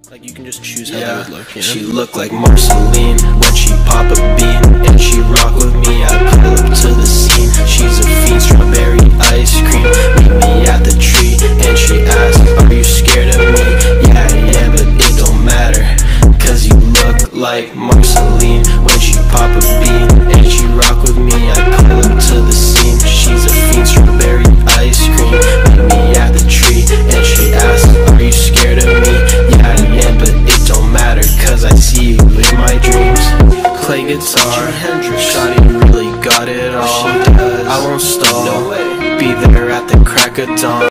Like, you can just choose how that would look, you know? She looked like Marceline when she pop a bean, and she rock with me. I pull up to the scene. She's a fiend, strawberry ice cream. Meet me at the tree, and she asks, are you scared of me? Yeah, I am, but it don't matter, cause you look like Marceline when she pop a bean, and she rock with me. I pull up to the scene. She's a fiend, strawberry ice cream. Meet me at the tree, and she asks, are you scared of me? Yeah, I am, but it don't matter, cause I see you in my dreams. Play guitar, shawty really got it all. I won't stall, be there at the crack of dawn.